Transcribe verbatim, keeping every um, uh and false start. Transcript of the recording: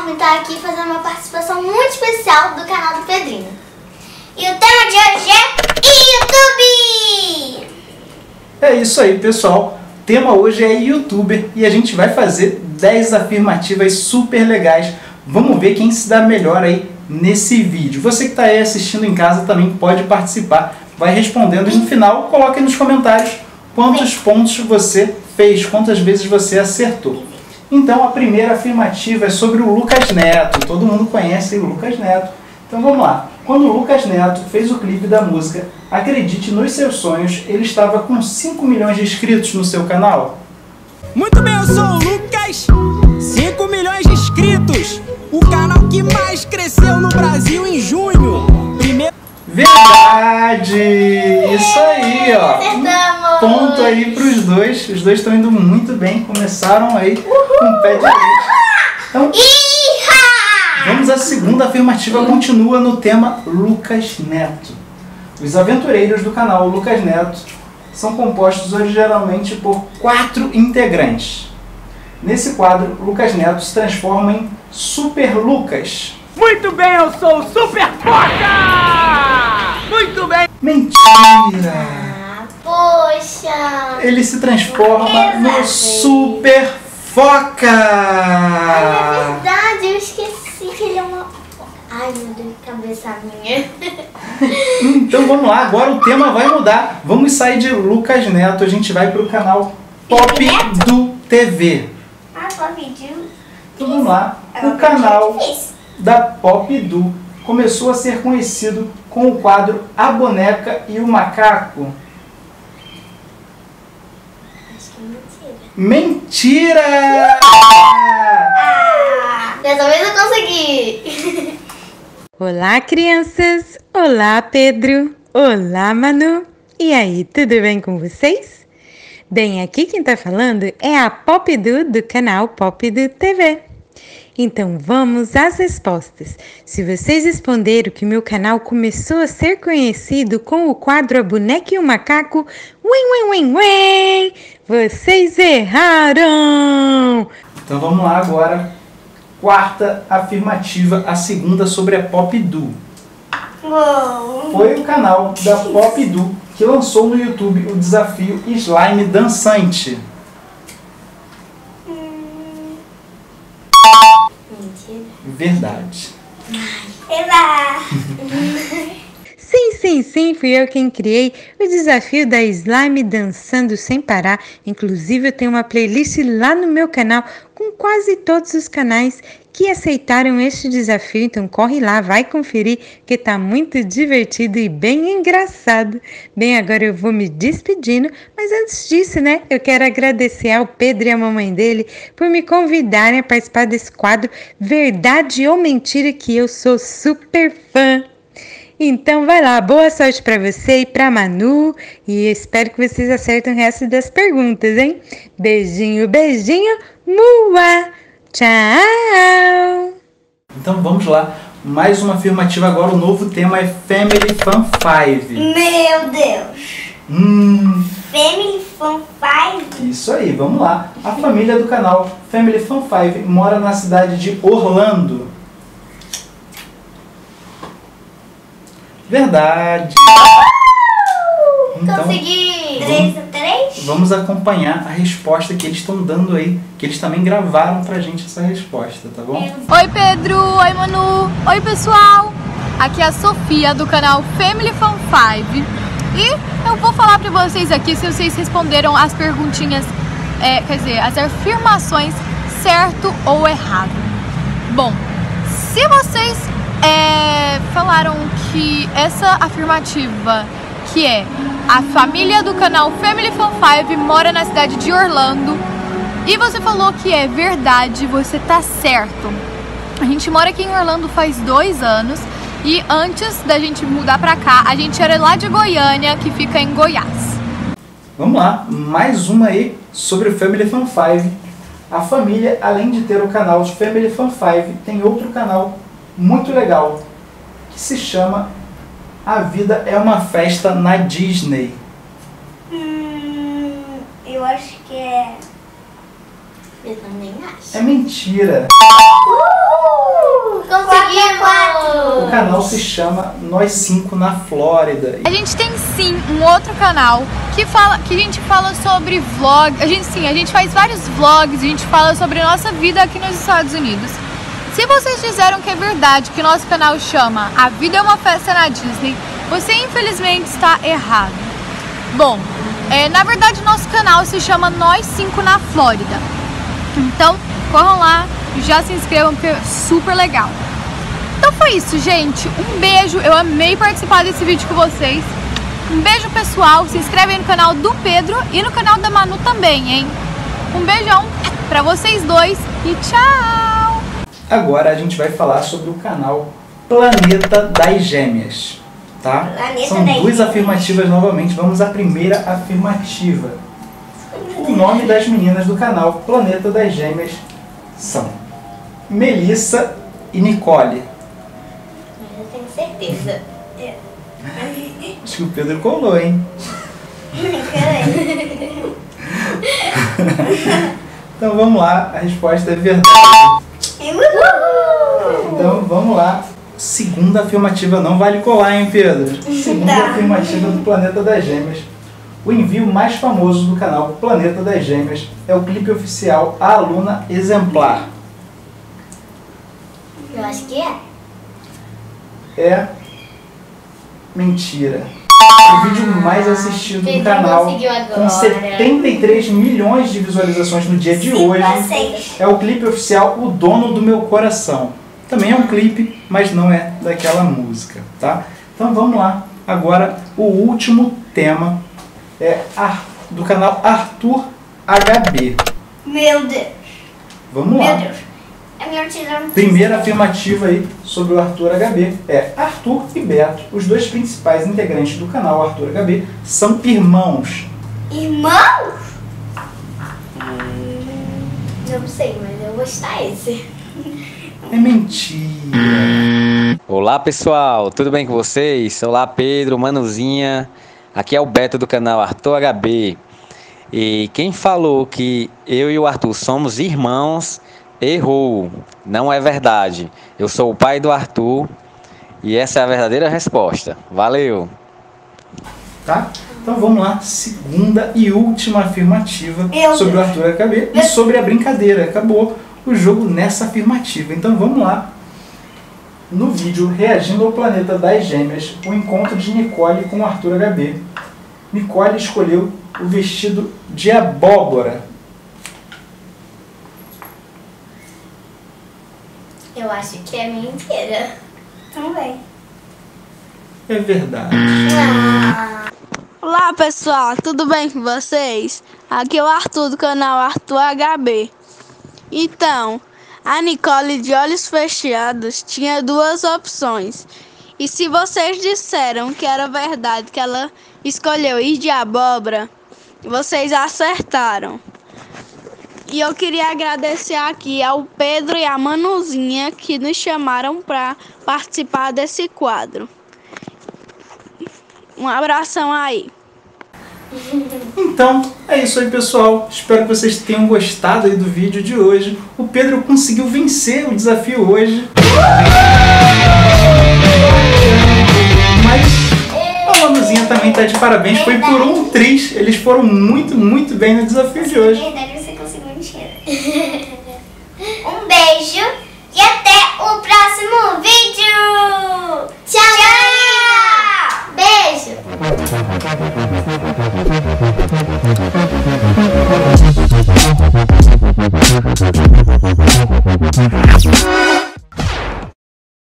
enorme estar aqui fazendo uma participação muito especial do canal do Pedrinho. E o tema de hoje é YouTube! É isso aí, pessoal. O tema hoje é YouTuber e a gente vai fazer dez afirmativas super legais. Vamos ver quem se dá melhor aí nesse vídeo. Você que está aí assistindo em casa também pode participar. Vai respondendo e no final coloque nos comentários quantos pontos você fez, quantas vezes você acertou. Então a primeira afirmativa é sobre o Lucas Neto. Todo mundo conhece o Lucas Neto. Então vamos lá. Quando o Lucas Neto fez o clipe da música Acredite nos Seus Sonhos, ele estava com cinco milhões de inscritos no seu canal. Muito bem, eu sou o Lucas, cinco milhões de inscritos, o canal que mais cresceu no Brasil em junho. Primeiro... Verdade! Isso aí, ó. Acertamos! Um ponto aí pros dois. Os dois estão indo muito bem. Começaram aí com o pé direito. Então, vamos à segunda afirmativa. Continua no tema Lucas Neto. Os aventureiros do canal Lucas Neto são compostos originalmente por quatro integrantes. Nesse quadro, Lucas Neto se transforma em Super Lucas. Muito bem, eu sou o Super Foca! Muito bem! Mentira! Ah, poxa! Ele se transforma no Super Foca! Ai, é verdade, eu esqueci que ele é uma... Ai, meu Deus, cabeça minha. Então vamos lá, agora o tema vai mudar. Vamos sair de Lucas Neto, a gente vai para o canal Pop do T V. Ah, Pop do... Então vamos lá, o canal da Pop do começou a ser conhecido com o quadro A Boneca e o Macaco. Acho que é mentira. Mentira! Ah, dessa vez eu consegui. Olá, crianças! Olá, Pedro! Olá, Manu! E aí, tudo bem com vocês? Bem, aqui quem tá falando é a Pop do do canal Pop do T V. Então, vamos às respostas. Se vocês responderam que meu canal começou a ser conhecido com o quadro A Boneca e o Macaco, uim, uim, uim, uim, vocês erraram! Então vamos lá agora. Quarta afirmativa, a segunda sobre a Pop do. Uou. Foi o canal da Pop do que lançou no YouTube o desafio Slime Dançante. Hum. Mentira. Verdade. Eba! Sim, sim, sim, fui eu quem criei o desafio da Slime dançando sem parar. Inclusive eu tenho uma playlist lá no meu canal com quase todos os canais que aceitaram este desafio. Então corre lá, vai conferir que tá muito divertido e bem engraçado. Bem, agora eu vou me despedindo, mas antes disso, né, eu quero agradecer ao Pedro e à mamãe dele por me convidarem a participar desse quadro Verdade ou Mentira, que eu sou super fã. Então vai lá, boa sorte para você e para Manu e espero que vocês acertem o resto das perguntas, hein? Beijinho, beijinho, mua! Tchau! Então vamos lá, mais uma afirmativa agora, o novo tema é Family Fun Five. Meu Deus! Hum, Family Fun Five? isso aí, vamos lá. A família do canal Family Fun Five mora na cidade de Orlando. Verdade. Então, Consegui! três a três? vamos acompanhar a resposta que eles estão dando aí, que eles também gravaram pra gente essa resposta, tá bom? Oi Pedro, oi Manu, oi pessoal! Aqui é a Sofia do canal Family Fun Five e eu vou falar pra vocês aqui se vocês responderam as perguntinhas, é, quer dizer, as afirmações certo ou errado. Bom, se vocês é, falaram que essa afirmativa, que é a família do canal Family Fun Five mora na cidade de Orlando, e você falou que é verdade, você tá certo. A gente mora aqui em Orlando faz dois anos e antes da gente mudar pra cá, a gente era lá de Goiânia, que fica em Goiás. Vamos lá, mais uma aí sobre o Family Fun Five. A família, além de ter o canal de Family Fun Five, tem outro canal muito legal que se chama A Vida é uma Festa na Disney. Hum, eu acho que é... Eu também acho. É mentira. Uh! quatro. O canal se chama Nós Cinco na Flórida. A gente tem sim um outro canal que fala, que a gente fala sobre vlog. A gente sim, a gente faz vários vlogs, a gente fala sobre a nossa vida aqui nos Estados Unidos. Se vocês disseram que é verdade que nosso canal chama A Vida é uma Festa na Disney, você infelizmente está errado. Bom, é, na verdade nosso canal se chama Nós Cinco na Flórida. Então corram lá e já se inscrevam porque é super legal. Então foi isso, gente. Um beijo, eu amei participar desse vídeo com vocês. Um beijo, pessoal. Se inscreve aí no canal do Pedro e no canal da Manu também, hein? Um beijão pra vocês dois e tchau! Agora a gente vai falar sobre o canal Planeta das Gêmeas, tá? Planeta São das duas Gêmeas. afirmativas novamente. Vamos à primeira afirmativa. O nome das meninas do canal Planeta das Gêmeas são Melissa e Nicole. Eu tenho certeza. Acho que o Pedro colou, hein? Então vamos lá, a resposta é verdade. Então vamos lá. Segunda afirmativa, não vale colar, hein, Pedro? Segunda Tá. afirmativa do Planeta das Gêmeas. O envio mais famoso do canal Planeta das Gêmeas é o clipe oficial A Aluna Exemplar. Eu acho que é. É mentira. O vídeo mais assistido do Pedro canal, conseguiu agora. com setenta e três milhões de visualizações no dia de Cinco hoje, a seis. é o clipe oficial O Dono do Meu Coração. Também é um clipe, mas não é daquela música, tá? Então vamos lá. Agora, o último tema é Ar- do canal Arthur H B. Meu Deus. Vamos lá. Meu Deus. A minha notícia não Primeira afirmativa aí sobre o Arthur H B é Arthur e Beto, os dois principais integrantes do canal Arthur H B, são irmãos. Irmãos? Hum, não sei, mas eu vou estar esse. É mentira. Olá pessoal, tudo bem com vocês? Olá Pedro, Manuzinha, aqui é o Beto do canal Arthur H B. E quem falou que eu e o Arthur somos irmãos, errou, não é verdade. Eu sou o pai do Arthur e essa é a verdadeira resposta. Valeu! Tá? Então vamos lá, segunda e última afirmativa Meu sobre Deus. o Arthur H B e sobre a brincadeira. Acabou o jogo nessa afirmativa. Então vamos lá. No vídeo Reagindo ao Planeta das Gêmeas, o encontro de Nicole com o Arthur H B. Nicole escolheu o vestido de abóbora. Eu acho que é mentira. Também. É verdade. Ah. Olá pessoal, tudo bem com vocês? Aqui é o Arthur do canal Arthur H B. Então, a Nicole de olhos fechados tinha duas opções. E se vocês disseram que era verdade que ela escolheu ir de abóbora, vocês acertaram. E eu queria agradecer aqui ao Pedro e à Manuzinha que nos chamaram para participar desse quadro. Um abração aí. Então, é isso aí, pessoal. Espero que vocês tenham gostado aí do vídeo de hoje. O Pedro conseguiu vencer o desafio hoje. Mas a Manuzinha também tá de parabéns. Foi por um triz. Eles foram muito, muito bem no desafio de hoje. Verdade, você conseguiu mentira. Um beijo e até o próximo vídeo.